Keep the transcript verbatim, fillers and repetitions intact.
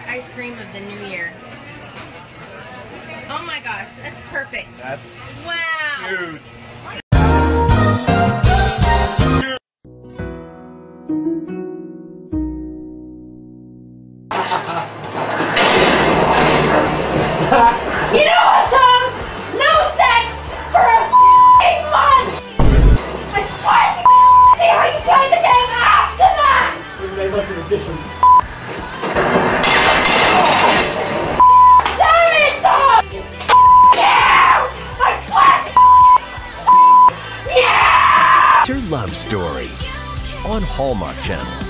ice cream of the new year. Oh my gosh, that's perfect. That's wow. huge. You know what, Tom? No sex for a f***ing month! I swear to see how you play the game after that! They must have a difference. Damn it, Tom! Yeah! I swear to yeah! Your Love Story on Hallmark Channel.